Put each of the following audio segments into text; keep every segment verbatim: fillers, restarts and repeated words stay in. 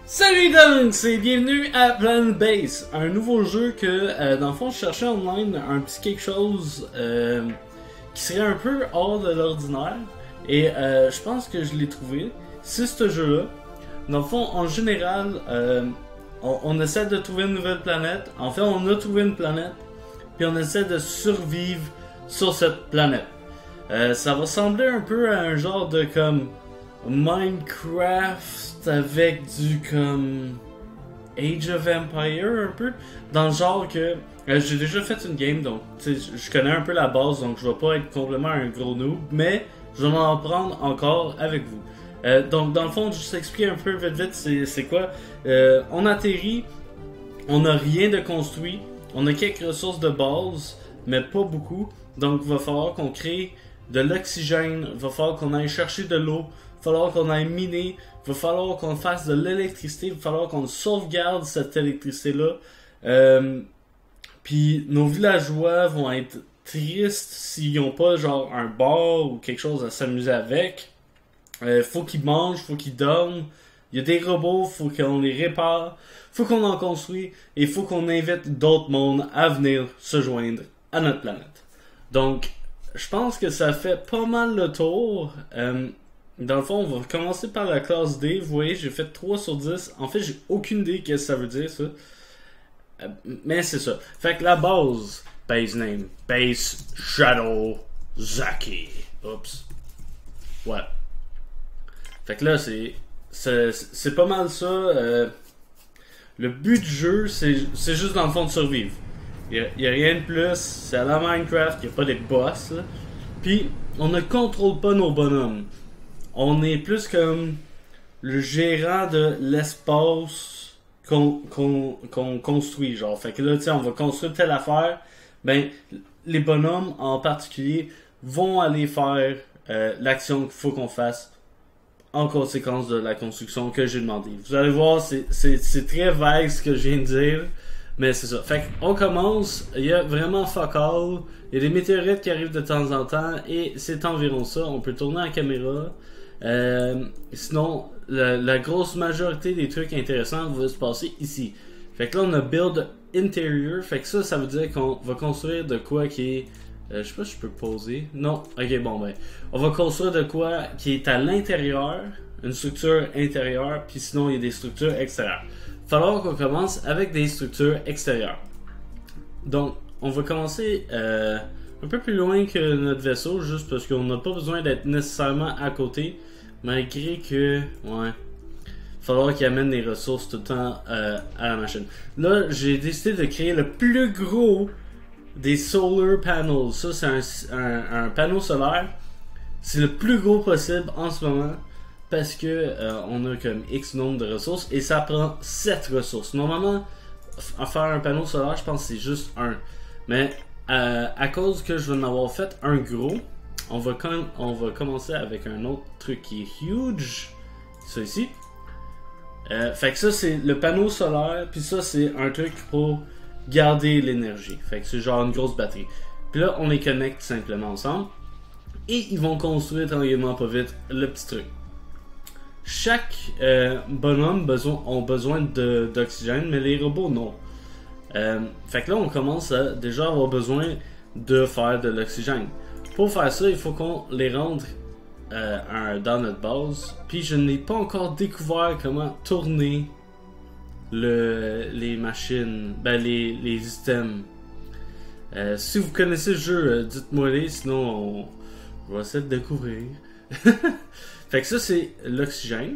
Salut donc, c'est bienvenue à Planet Base, un nouveau jeu que, euh, dans le fond, je cherchais online un petit quelque chose euh, qui serait un peu hors de l'ordinaire, et euh, je pense que je l'ai trouvé. C'est ce jeu-là. Dans le fond, en général, euh, on, on essaie de trouver une nouvelle planète. En fait, on a trouvé une planète, puis on essaie de survivre sur cette planète. Euh, ça va ressembler un peu à un genre de comme Minecraft avec du comme Age of Empire un peu, dans le genre que euh, j'ai déjà fait une game, donc je connais un peu la base, donc je vais pas être complètement un gros noob, mais je vais en prendre encore avec vous. Euh, donc dans le fond, juste expliquer un peu vite vite c'est quoi. Euh, on atterrit, on n'a rien de construit, on a quelques ressources de base, mais pas beaucoup, donc il va falloir qu'on crée de l'oxygène, il va falloir qu'on aille chercher de l'eau, il va falloir qu'on aille miner, il va falloir qu'on fasse de l'électricité, il va falloir qu'on sauvegarde cette électricité-là. Euh, Puis nos villageois vont être tristes s'ils n'ont pas genre un bar ou quelque chose à s'amuser avec. Euh, faut qu'ils mangent, faut qu'ils dorment. Il y a des robots, faut qu'on les répare, faut qu'on en construise et faut qu'on invite d'autres mondes à venir se joindre à notre planète. Donc, je pense que ça fait pas mal le tour. Euh, Dans le fond, on va commencer par la classe D. Vous voyez, j'ai fait trois sur dix. En fait, j'ai aucune idée qu'est-ce que ça veut dire, ça. Euh, mais c'est ça. Fait que la base, base name, base Shadow Zaki. Oups. Ouais. Fait que là, c'est c'est pas mal ça. Euh, le but du jeu, c'est juste dans le fond de survivre. Il n'y a, a rien de plus. C'est à la Minecraft, il n'y a pas des boss. Là. Puis, on ne contrôle pas nos bonhommes. On est plus comme le gérant de l'espace qu'on qu'on qu'on construit, genre. Fait que là, tu sais, on va construire telle affaire. Ben, les bonhommes en particulier vont aller faire euh, l'action qu'il faut qu'on fasse en conséquence de la construction que j'ai demandé. Vous allez voir, c'est très vague ce que je viens de dire, mais c'est ça. Fait qu'on commence, il y a vraiment fuck all, il y a des météorites qui arrivent de temps en temps, et c'est environ ça. On peut tourner la caméra. Euh, sinon, la, la grosse majorité des trucs intéressants va se passer ici. Fait que là, on a build interior. Fait que ça, ça veut dire qu'on va construire de quoi qui est... Euh, je sais pas si je peux poser. Non. Ok, bon ben. On va construire de quoi qui est à l'intérieur. Une structure intérieure. Puis sinon, il y a des structures extérieures. Il va falloir qu'on commence avec des structures extérieures. Donc, on va commencer... Euh, un peu plus loin que notre vaisseau, juste parce qu'on n'a pas besoin d'être nécessairement à côté, malgré que, ouais, il va falloir qu'il amène des ressources tout le temps euh, à la machine. Là, j'ai décidé de créer le plus gros des solar panels. Ça, c'est un, un, un panneau solaire. C'est le plus gros possible en ce moment, parce que euh, on a comme X nombre de ressources, et ça prend sept ressources. Normalement, à faire un panneau solaire, je pense que c'est juste un. Mais Euh, à cause que je vais en avoir fait un gros, on va, quand, on va commencer avec un autre truc qui est huge, ça ici. Euh, fait que ça c'est le panneau solaire, puis ça c'est un truc pour garder l'énergie. Fait que c'est genre une grosse batterie. Puis là on les connecte simplement ensemble, et ils vont construire tranquillement pas vite le petit truc. Chaque euh, bonhomme besoin, ont besoin d'oxygène, mais les robots non. Euh, fait que là on commence à déjà avoir besoin de faire de l'oxygène. Pour faire ça, il faut qu'on les rende euh, un, dans notre base. Puis je n'ai pas encore découvert comment tourner le, les machines, ben les, les systèmes. Euh, si vous connaissez le jeu, euh, dites-moi les, sinon on, on va essayer de découvrir. Fait que ça c'est l'oxygène,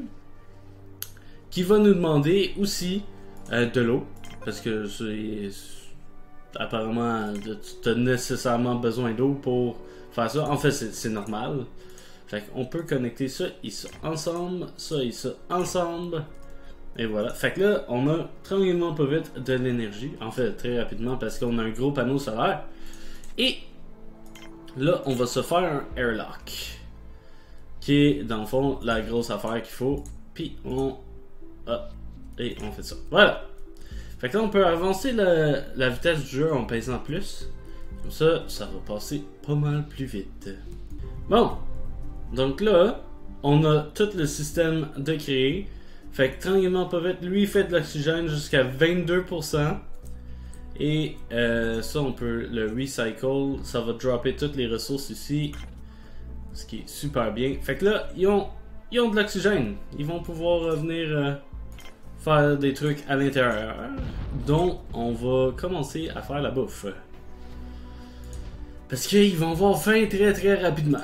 qui va nous demander aussi euh, de l'eau. Parce que c'est... apparemment, tu as nécessairement besoin d'eau pour faire ça. En fait, c'est normal. Fait qu'on peut connecter ça et ça ensemble, ça et ça ensemble. Et voilà. Fait que là, on a tranquillement pas vite de l'énergie. En fait, très rapidement, parce qu'on a un gros panneau solaire. Et là, on va se faire un airlock. Qui est, dans le fond, la grosse affaire qu'il faut. Puis on... Ah, et on fait ça. Voilà. Fait que là, on peut avancer la, la vitesse du jeu en pesant plus. Comme ça, ça va passer pas mal plus vite. Bon. Donc là, on a tout le système de créer. Fait que tranquillement pas vite, lui il fait de l'oxygène jusqu'à vingt-deux pour cent. Et euh, ça on peut le recycle, ça va dropper toutes les ressources ici. Ce qui est super bien. Fait que là, ils ont, ils ont de l'oxygène. Ils vont pouvoir revenir euh, faire des trucs à l'intérieur. Donc on va commencer à faire la bouffe. Parce qu'ils vont avoir faim très très rapidement.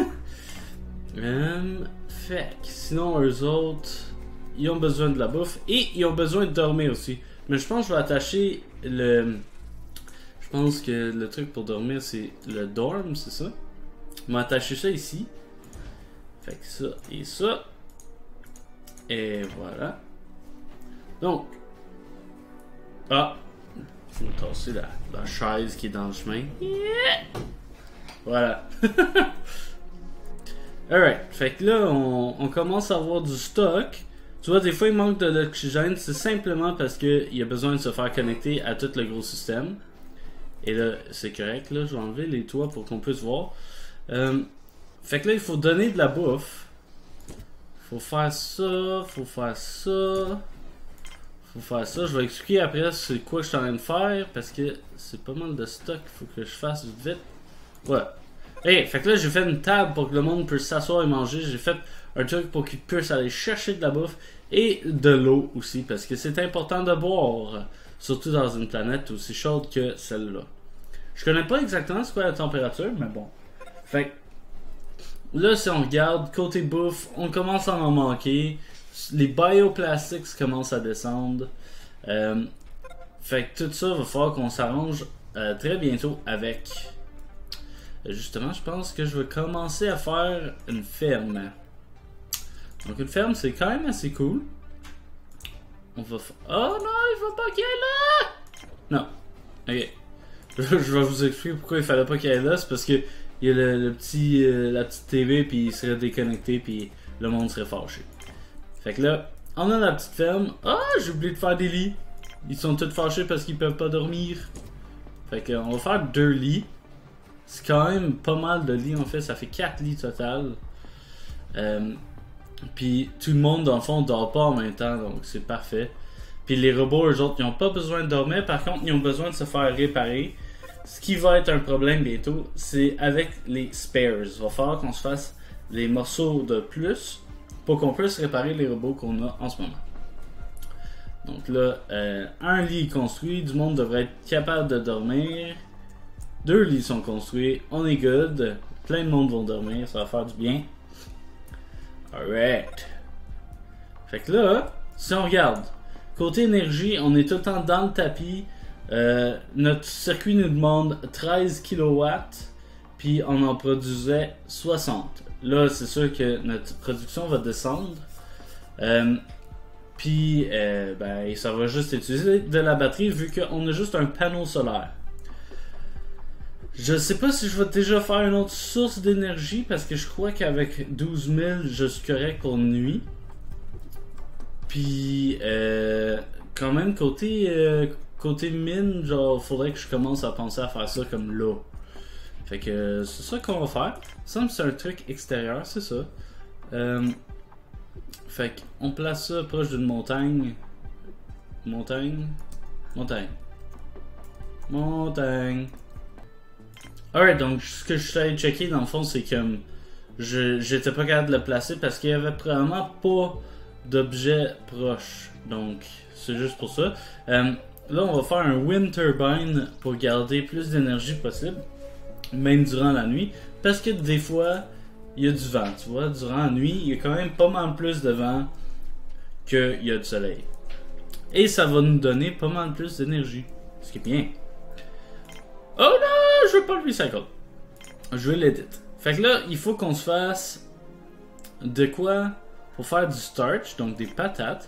um, fait que sinon eux autres, ils ont besoin de la bouffe et ils ont besoin de dormir aussi. Mais je pense que je vais attacher le... Je pense que le truc pour dormir c'est le dorm, c'est ça? Je vais attacher ça ici. Fait que ça et ça. Et voilà. Donc. Ah! Je vais tasser la, la chaise qui est dans le chemin. Yeah! Voilà. Alright. Fait que là, on, on commence à avoir du stock. Tu vois, des fois, il manque de l'oxygène. C'est simplement parce qu'il y a besoin de se faire connecter à tout le gros système. Et là, c'est correct. Là, je vais enlever les toits pour qu'on puisse voir. Euh, fait que là, il faut donner de la bouffe. Faut faire ça. Faut faire ça. Faut faire ça. Je vais expliquer après c'est quoi que je suis en train de faire. Parce que c'est pas mal de stock. Faut que je fasse vite. Ouais. Hey, fait que là, j'ai fait une table pour que le monde puisse s'asseoir et manger. J'ai fait un truc pour qu'ils puissent aller chercher de la bouffe. Et de l'eau aussi. Parce que c'est important de boire. Surtout dans une planète aussi chaude que celle-là. Je connais pas exactement c'est quoi la température. Mais bon. Fait que là, si on regarde, côté bouffe, on commence à en manquer. Les bioplastics commencent à descendre. Euh, fait que tout ça, va falloir qu'on s'arrange euh, très bientôt avec. Justement, je pense que je vais commencer à faire une ferme. Donc une ferme, c'est quand même assez cool. On va faire... Oh non, il faut pas qu'il y ait là! Non. Ok. Je vais vous expliquer pourquoi il fallait pas qu'il y ait là. C'est parce que il y a le, le petit, euh, la petite T V, puis il serait déconnecté, puis le monde serait fâché. Fait que là, on a la petite ferme. Ah, j'ai oublié de faire des lits. Ils sont tous fâchés parce qu'ils peuvent pas dormir. Fait que on va faire deux lits. C'est quand même pas mal de lits en fait. Ça fait quatre lits total. Euh, puis tout le monde dans le fond dort pas en même temps, donc c'est parfait. Puis les robots, eux autres, ils ont pas besoin de dormir. Par contre, ils ont besoin de se faire réparer. Ce qui va être un problème bientôt, c'est avec les spares. Il va falloir qu'on se fasse les morceaux de plus pour qu'on puisse réparer les robots qu'on a en ce moment. Donc là, euh, un lit construit, du monde devrait être capable de dormir. Deux lits sont construits, on est good. Plein de monde vont dormir, ça va faire du bien. Alright. Fait que là, si on regarde, côté énergie, on est tout le temps dans le tapis. Euh, notre circuit nous demande treize kilowatts, puis on en produisait soixante. Là, c'est sûr que notre production va descendre. Euh, puis, euh, ben, ça va juste utiliser de la batterie vu qu'on a juste un panneau solaire. Je sais pas si je vais déjà faire une autre source d'énergie parce que je crois qu'avec douze mille, je suis correct pour une nuit. Puis, euh, quand même, côté, euh, côté mine, genre, faudrait que je commence à penser à faire ça comme là. Fait que c'est ça qu'on va faire. Ça me semble que c'est un truc extérieur, c'est ça. Euh, fait qu'on place ça proche d'une montagne. Montagne. Montagne. Montagne. Alright, donc ce que je suis allé checker dans le fond, c'est que je j'étais pas capable de le placer parce qu'il y avait probablement pas d'objet proche. Donc c'est juste pour ça. Euh, là, on va faire un wind turbine pour garder plus d'énergie possible, même durant la nuit, parce que des fois, il y a du vent, tu vois. Durant la nuit, il y a quand même pas mal plus de vent qu'il y a du soleil. Et ça va nous donner pas mal plus d'énergie, ce qui est bien. Oh non, je veux pas le recycle. Je veux l'edit. Fait que là, il faut qu'on se fasse de quoi pour faire du starch, donc des patates.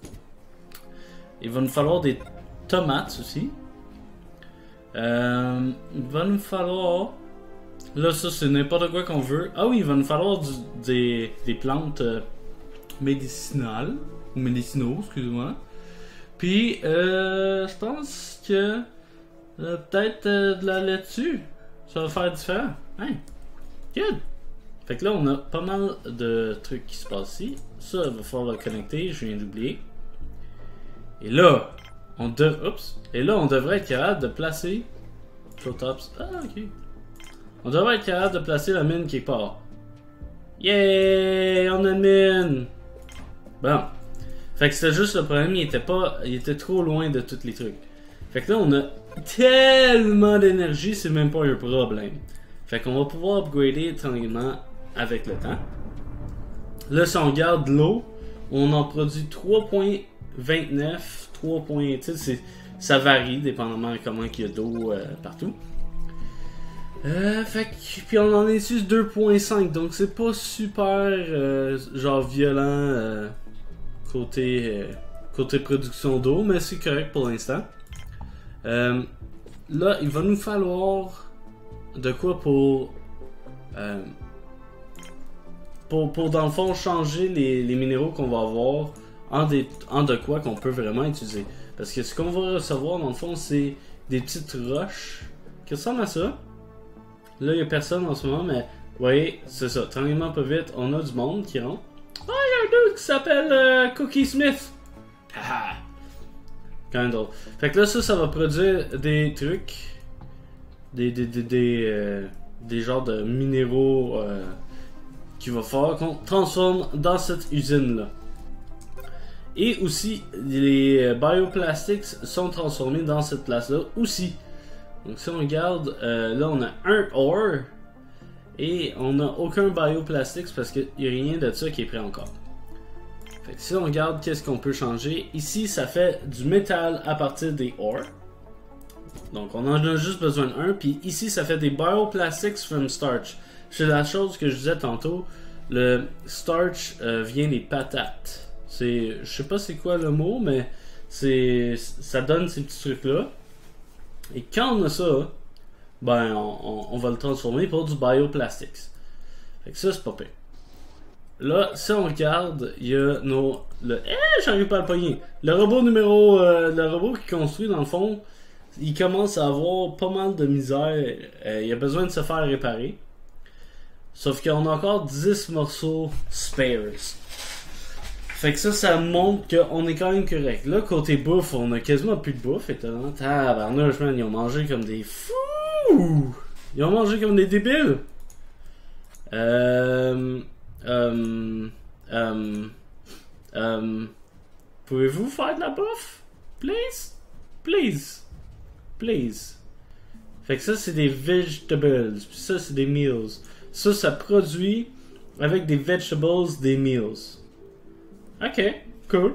Il va nous falloir des tomates aussi. Euh, il va nous falloir... Là, ça, c'est n'importe quoi qu'on veut. Ah oui, il va nous falloir du, des, des plantes euh, médicinales. Ou médicinaux, excusez-moi. Puis, euh, je pense que... Euh, peut-être euh, de la laitue. Ça va faire différent. Hein? Good! Fait que là, on a pas mal de trucs qui se passent ici. Ça, il va falloir le connecter, je viens d'oublier. Et là, on de... Oups. Et là, on devrait être capable de placer... Protops. Ah, ok. On devrait être capable de placer la mine quelque part. Yeah! On a une mine! Bon. Fait que c'était juste le problème, il était pas... Il était trop loin de tous les trucs. Fait que là, on a tellement d'énergie, c'est même pas un problème. Fait qu'on va pouvoir upgrader tranquillement avec le temps. Là, si on regarde l'eau, on en produit trois virgule vingt-neuf, trois. Tu sais, ça varie dépendamment de comment il y a d'eau euh, partout. Euh, fait que, puis on en est sur deux virgule cinq, donc c'est pas super euh, genre violent euh, côté, euh, côté production d'eau, mais c'est correct pour l'instant. Euh, là, il va nous falloir de quoi pour, euh, pour, pour dans le fond changer les, les minéraux qu'on va avoir en, des, en de quoi qu'on peut vraiment utiliser. Parce que ce qu'on va recevoir dans le fond, c'est des petites roches qui ressemblent à ça. Là, il n'y a personne en ce moment, mais vous voyez, c'est ça. Tranquillement, pas vite, on a du monde qui rentre. Ah, il y a un dude qui s'appelle euh, Cookie Smith. Haha. Quand même drôle. Fait que là, ça, ça va produire des trucs. Des, des, des, des, euh, des genres de minéraux euh, qu'il va falloir qu'on transforme dans cette usine-là. Et aussi, les bioplastics sont transformés dans cette place-là aussi. Donc si on regarde, euh, là on a un ore et on n'a aucun bioplastics parce qu'il n'y a rien de ça qui est prêt encore. Fait que si on regarde qu'est-ce qu'on peut changer, ici ça fait du métal à partir des ores. Donc on en a juste besoin d'un, puis ici ça fait des bioplastics from starch. C'est la chose que je disais tantôt, le starch euh, vient des patates. C'est, je sais pas c'est quoi le mot, mais c'est, ça donne ces petits trucs là. Et quand on a ça, ben on, on, on va le transformer pour du bioplastics. Fait que ça c'est pas pire. Là, si on regarde, il y a nos, le, eh, j'arrive pas à le pogner. Le robot numéro, euh, le robot qui construit dans le fond, il commence à avoir pas mal de misère. Euh, il a besoin de se faire réparer. Sauf qu'on a encore dix morceaux spares. Fait que ça, ça montre qu'on est quand même correct. Là, côté bouffe, on a quasiment plus de bouffe. Étonnant. Tabarnouche, man, ils ont mangé comme des fous! Ils ont mangé comme des débiles! Euh... Euh... Euh... euh Pouvez-vous faire de la bouffe? Please? Please? Please? Fait que ça, c'est des vegetables. Puis ça, c'est des meals. Ça, ça produit avec des vegetables des meals. Ok, cool.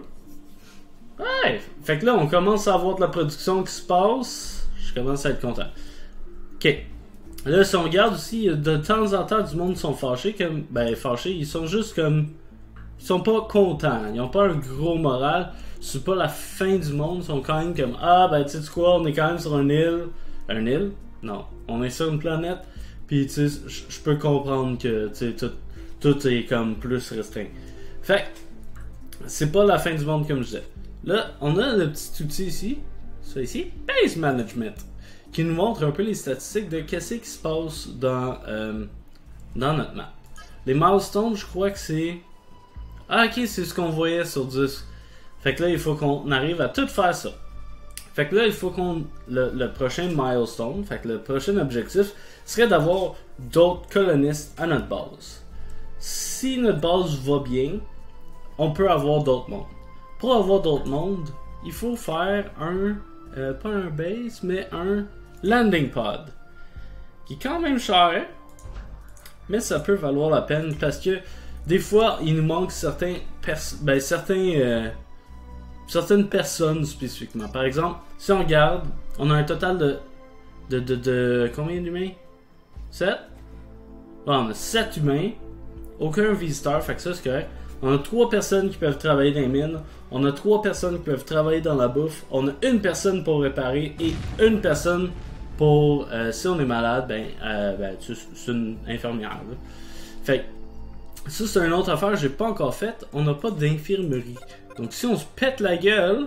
Ouais, fait que là, on commence à avoir de la production qui se passe. Je commence à être content. Ok. Là, si on regarde aussi, de temps en temps, du monde sont fâchés. Comme, ben, fâchés, ils sont juste comme... Ils sont pas contents. Ils ont pas un gros moral. C'est pas la fin du monde. Ils sont quand même comme... Ah, ben, tu sais quoi, on est quand même sur une île. Un île? Non. On est sur une planète. Puis, tu sais, je peux comprendre que, tu sais, tout, tout est comme plus restreint. Fait que... C'est pas la fin du monde comme je disais. Là, on a le petit outil ici, ça ici, Base Management, qui nous montre un peu les statistiques de qu'est-ce qui se passe dans, euh, dans notre map. Les milestones, je crois que c'est... Ah ok, c'est ce qu'on voyait sur dix. Fait que là, il faut qu'on arrive à tout faire ça. Fait que là, il faut qu'on... Le, le prochain milestone, fait que le prochain objectif, serait d'avoir d'autres colonistes à notre base. Si notre base va bien, on peut avoir d'autres mondes. Pour avoir d'autres mondes, il faut faire un, euh, pas un base, mais un landing pod. Qui est quand même cher, mais ça peut valoir la peine parce que des fois, il nous manque certains, pers- ben, certains, euh, certaines personnes spécifiquement. Par exemple, si on regarde, on a un total de, de, de, de combien d'humains? sept? Bon, on a sept humains, aucun visiteur, fait que ça c'est correct. On a trois personnes qui peuvent travailler dans les mines. On a trois personnes qui peuvent travailler dans la bouffe. On a une personne pour réparer et une personne pour... Euh, si on est malade, ben, euh, ben c'est une infirmière. Là. Fait que ça, c'est une autre affaire que j'ai pas encore faite. On n'a pas d'infirmerie. Donc si on se pète la gueule,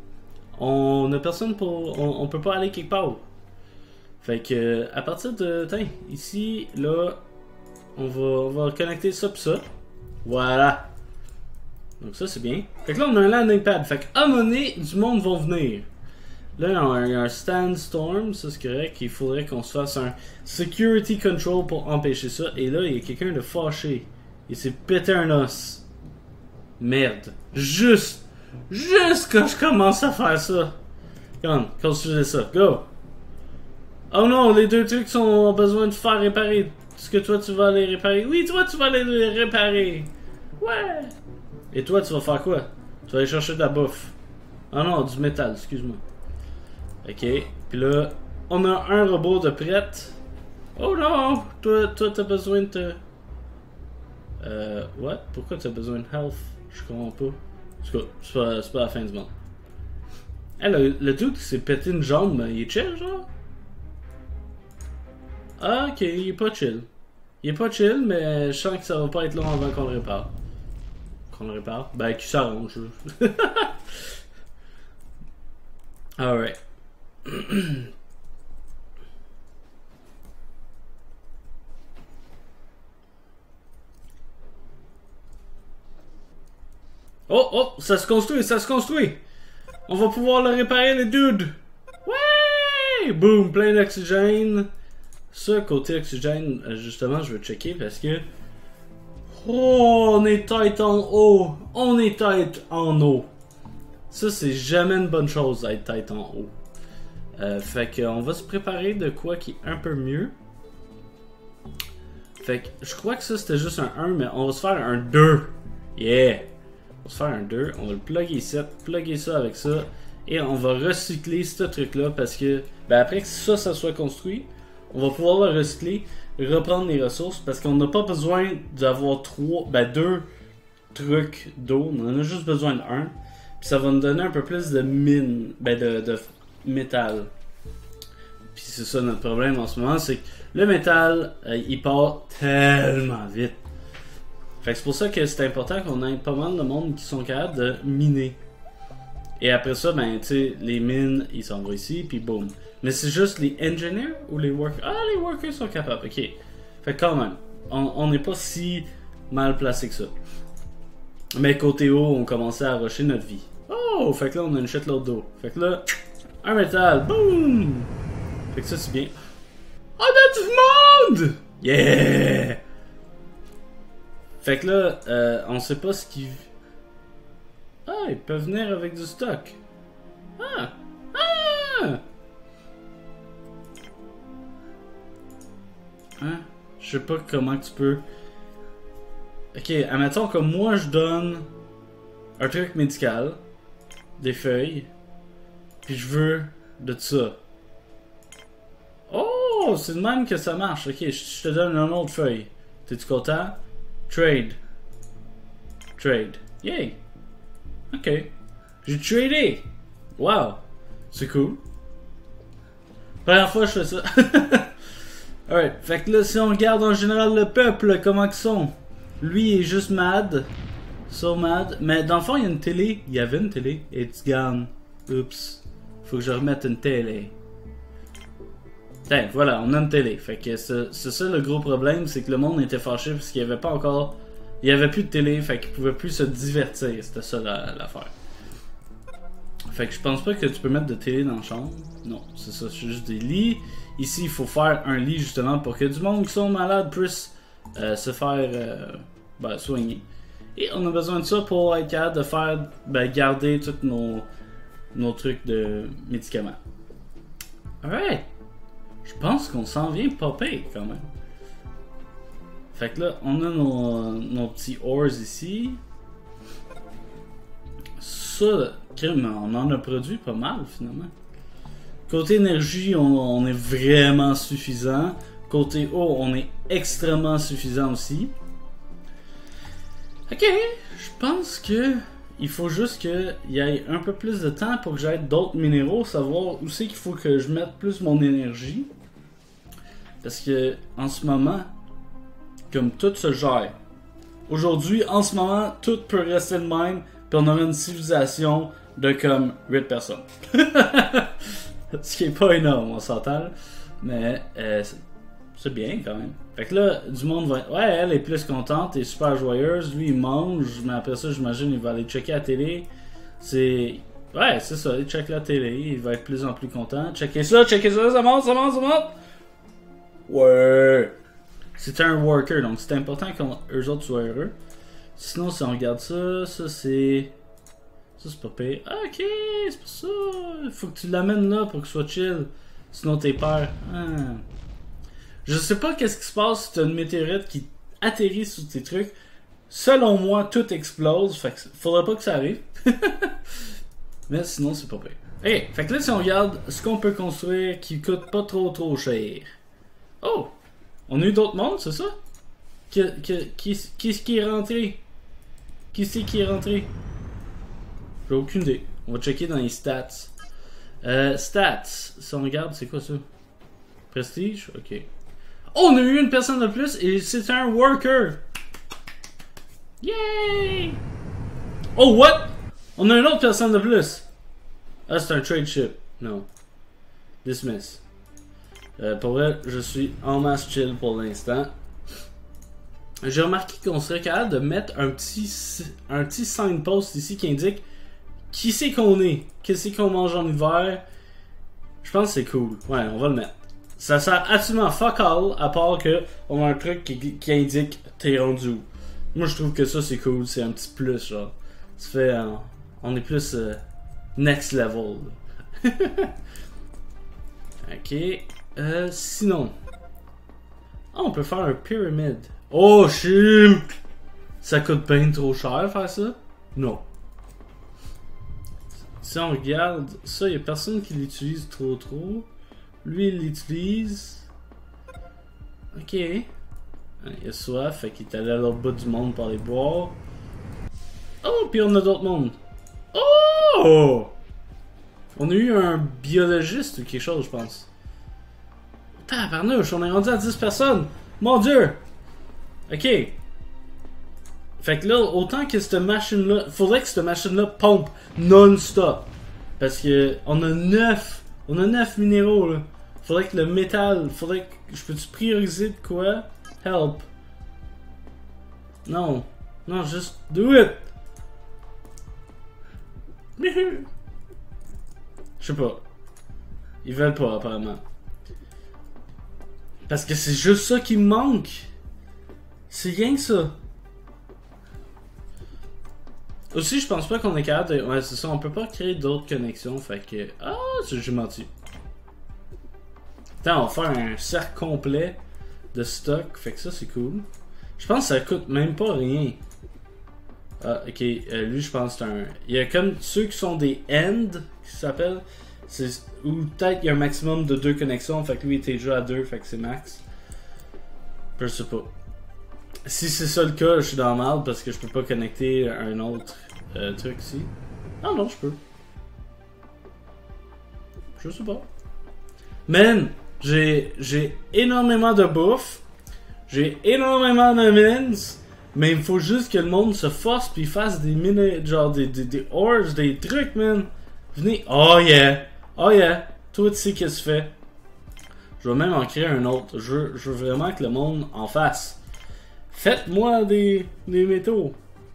on a personne pour... On, on peut pas aller quelque part. Fait que à partir de... Tiens, ici, là... On va, on va connecter ça pis ça. Voilà. Donc ça, c'est bien. Fait que là, on a un landing pad. Fait que, à un moment donné, du monde va venir. Là, il y a un, il y a un standstorm, ça c'est correct. Il faudrait qu'on se fasse un security control pour empêcher ça. Et là, il y a quelqu'un de fâché. Il s'est pété un os. Merde. Juste, juste quand je commence à faire ça. Come, construisez ça. Go. Oh non, les deux trucs sont, ont besoin de faire réparer. Est-ce que toi tu vas les réparer? Oui, toi tu vas les réparer. Ouais. Et toi tu vas faire quoi? Tu vas aller chercher de la bouffe. Ah non, du métal, excuse-moi. Ok, puis là, on a un robot de prête. Oh non, toi, toi t'as besoin de te... Euh, what? Pourquoi t'as besoin de health? Je comprends pas. En tout cas, c'est pas, c'est pas la fin du monde. Hey, le, le dude qui s'est pété une jambe, il est chill, genre? Ah, ok, il est pas chill. Il est pas chill, mais je sens que ça va pas être long avant qu'on le répare. Qu'on le répare? Ben, qu'il s'arrange. Alright. Oh, oh, ça se construit, ça se construit. On va pouvoir le réparer, les dudes. Ouais! Boom, plein d'oxygène. Ça, côté oxygène, justement, je veux checker parce que... Oh, on est tête en haut. On est tête en haut. Ça, c'est jamais une bonne chose d'être tête en haut. Euh, fait qu'on va se préparer de quoi qui est un peu mieux. Fait que je crois que ça c'était juste un un, mais on va se faire un deux. Yeah! On va se faire un deux, on va le plugger ici, plugger ça avec ça. Et on va recycler ce truc là parce que ben après que ça, ça soit construit, on va pouvoir le recycler, reprendre les ressources parce qu'on n'a pas besoin d'avoir trois, ben deux trucs d'eau, on en a juste besoin d'un. Puis ça va nous donner un peu plus de mine, ben de, de métal. Puis c'est ça notre problème en ce moment, c'est que le métal, euh, il part tellement vite. Fait que c'est pour ça que c'est important qu'on ait pas mal de monde qui sont capables de miner. Et après ça, ben tu sais, les mines, ils s'en vont ici, puis boum. Mais c'est juste les engineers ou les workers? Ah, les workers sont capables, ok. Fait que quand même, on n'est pas si mal placé que ça. Mais côté haut, on commençait à rusher notre vie. Oh, fait que là, on a une shitload d'eau. Fait que là, un métal, boum! Fait que ça, c'est bien. On a du monde! Yeah! Fait que là, euh, on sait pas ce qu'ils... Ah, ils peuvent venir avec du stock. Ah! Ah! Hein? Je sais pas comment tu peux... Ok, admettons que moi je donne un truc médical, des feuilles, puis je veux de ça. Oh, c'est de même que ça marche. Ok, je te donne une autre feuille. T'es-tu content? Trade. Trade. Yay! Ok. J'ai tradé! Wow! C'est cool. Première fois que je fais ça. Alright, fait que là, si on regarde en général le peuple, comment ils sont? Lui il est juste mad. So mad. Mais dans le fond, il y a une télé. Il y avait une télé. It's gone. Oups. Faut que je remette une télé. Tiens, voilà, on a une télé. Fait que c'est ça le gros problème, c'est que le monde était fâché parce qu'il n'y avait pas encore... Il n'y avait plus de télé, fait qu'il pouvait plus se divertir. C'était ça l'affaire. Fait que je pense pas que tu peux mettre de télé dans la chambre. Non, c'est ça, c'est juste des lits. Ici, il faut faire un lit justement pour que du monde qui sont malades puisse euh, se faire euh, ben, soigner. Et on a besoin de ça pour être capable de faire, ben, garder tous nos, nos trucs de médicaments. Alright! Je pense qu'on s'en vient popper quand même. Fait que là, on a nos, nos petits ores ici. Ça, on en a produit pas mal finalement. Côté énergie, on, on est vraiment suffisant. Côté eau, on est extrêmement suffisant aussi. Ok, je pense que il faut juste qu'il y ait un peu plus de temps pour que j'aille d'autres minéraux, savoir où c'est qu'il faut que je mette plus mon énergie. Parce que en ce moment, comme tout se gère. Aujourd'hui, en ce moment, tout peut rester de même, puis on aura une civilisation de comme huit personnes. Ce qui est pas énorme, on s'entend. Mais euh, C'est bien quand même. Fait que là, du monde va. Ouais, elle est plus contente, elle est super joyeuse. Lui, il mange, mais après ça, j'imagine, il va aller checker la télé. C'est. Ouais, c'est ça, il check la télé, il va être de plus en plus content. Checker ça, checker ça, ça monte, ça monte, ça monte. Ouais. C'est un worker, donc c'est important qu'eux autres soient heureux. Sinon, si on regarde ça, ça c'est. Ça c'est pas payé. Ah, ok, c'est pour ça. Faut que tu l'amènes là pour qu'il soit chill. Sinon, t'es peur. Ah. Je sais pas qu'est-ce qui se passe si t'as une météorite qui atterrit sur tes trucs. Selon moi, tout explose. Fait que faudrait pas que ça arrive. Mais sinon, c'est pas pire. Ok, fait que là, si on regarde ce qu'on peut construire qui coûte pas trop trop cher. Oh! On a eu d'autres mondes, c'est ça? Qui, qui, qui, qui est-ce qui est rentré? Qui c'est qui est rentré? J'ai aucune idée. On va checker dans les stats. Euh, stats. Si on regarde, c'est quoi ça? Prestige? Ok. Oh, on a eu une personne de plus et c'est un worker! Yay! Oh, what? On a une autre personne de plus. Ah, c'est un trade ship. Non. Dismiss. Euh, pour vrai, je suis en masse chill pour l'instant. J'ai remarqué qu'on serait capable de mettre un petit un petit signpost ici qui indique qui c'est qu'on est, qu'est-ce qu'on mange en hiver. Je pense que c'est cool. Ouais, on va le mettre. Ça sert absolument fuck all à part que on a un truc qui, qui indique t'es rendu où. Moi, je trouve que ça c'est cool, c'est un petit plus genre. Ça fait, euh, on est plus euh, next level. Ok. Euh, sinon. Ah, on peut faire un pyramide. Oh, shit! Ça coûte bien trop cher faire ça? Non. Si on regarde, ça, il a personne qui l'utilise trop trop. Lui, il l'utilise. Ok. Il a soif, fait qu'il est allé à l'autre bout du monde pour aller boire. Oh, puis on a d'autres mondes. Oh! On a eu un biologiste ou quelque chose, je pense. Tabarnouche, on est rendu à dix personnes. Mon Dieu! Ok. Fait que là, autant que cette machine-là... Faudrait que cette machine-là pompe non-stop. Parce que on a neuf... On a neuf minéraux, là. Faudrait que le métal... Faudrait que... Je peux-tu prioriser de quoi? Help. Non. Non, juste... Do it! Je sais pas. Ils veulent pas, apparemment. Parce que c'est juste ça qui me manque. C'est rien que ça. Aussi, je pense pas qu'on est capable de... Ouais, c'est ça, on peut pas créer d'autres connexions, fait que... Ah, j'ai menti. Attends, on va faire un cercle complet de stock, fait que ça, c'est cool. Je pense que ça coûte même pas rien. Ah, ok, euh, lui, je pense que c'est un... Il y a comme ceux qui sont des end, qui s'appellent... Ou peut-être il y a un maximum de deux connexions, fait que lui, il était déjà à deux, fait que c'est max. Je sais pas. Si c'est ça le cas, je suis dans la merde parce que je peux pas connecter un autre euh, truc ici. Ah non, je peux. Je sais pas. Man, j'ai j'ai énormément de bouffe. J'ai énormément de mines. Mais il faut juste que le monde se force puis fasse des mines, genre des, des, des ores, des trucs, man. Venez. Oh yeah. Oh yeah. Toi, tu sais qu'est-ce que tu fais. Je vais même en créer un autre. Je veux, je veux vraiment que le monde en fasse. Faites-moi des, des métaux.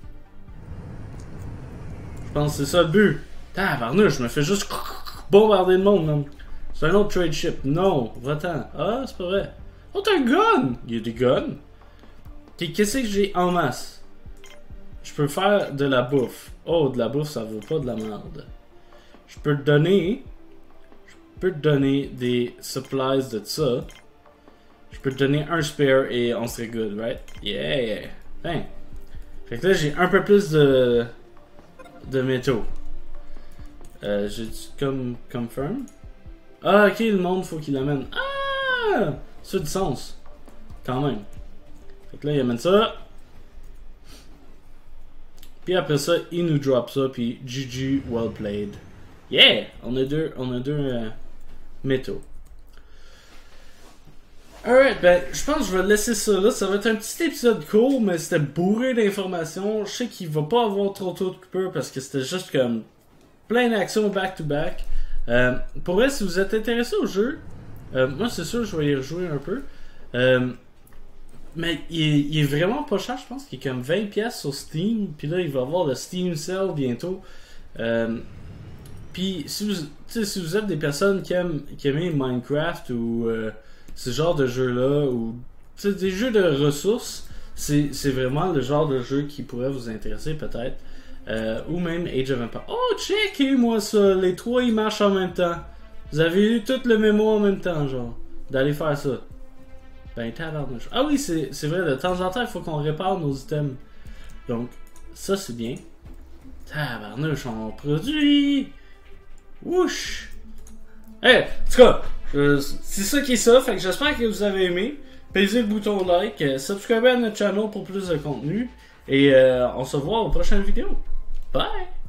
Je pense que c'est ça le but. Tabarnouche, je me fais juste bombarder le monde, man. C'est un autre trade ship. Non, va-t'en. Ah, c'est pas vrai. Oh, t'as un gun! Il y a des guns. Qu'est-ce que j'ai en masse? Je peux faire de la bouffe. Oh, de la bouffe, ça vaut pas de la merde. Je peux te donner... Je peux te donner des supplies de ça. Je peux te donner un spare et on serait good, right? Yeah! Hein. Fait que là, j'ai un peu plus de... de métaux. Euh, j'ai du comme... confirm? Ah, ok, le monde, faut qu'il l'amène. Ah! Ça a du sens. Quand même. Fait que là, il amène ça. Puis après ça, il nous drop ça, puis G G, well played. Yeah! On a deux, on a deux euh, métaux. Alright, ben, je pense que je vais laisser ça là. Ça va être un petit épisode court, mais c'était bourré d'informations. Je sais qu'il va pas avoir trop trop de coupures parce que c'était juste comme plein d'actions back-to-back. Euh, pour vrai, si vous êtes intéressé au jeu, euh, moi c'est sûr je vais y rejouer un peu. Euh, mais il est, il est vraiment pas cher, je pense qu'il est comme vingt pièces sur Steam. Puis là, il va y avoir le Steam Sale bientôt. Euh, Puis si vous, si vous êtes des personnes qui aiment, qui aiment Minecraft ou euh, ce genre de jeu-là, ou des jeux de ressources, c'est, c'est vraiment le genre de jeu qui pourrait vous intéresser peut-être. Euh, ou même Age of Empires. Oh, checkez-moi ça! Les trois ils marchent en même temps. Vous avez eu tout le mémo en même temps, genre. D'aller faire ça. Ben, tabarnouche. Ah oui, c'est, c'est vrai, de temps en temps, il faut qu'on répare nos items. Donc, ça c'est bien. Tabarnouche, on produit! Wouch! Hey, en tout cas, euh, c'est ça qui est ça. Fait que j'espère que vous avez aimé. Pèsez le bouton like, euh, subscribez à notre channel pour plus de contenu. Et euh, on se voit aux prochaines vidéos. Bye!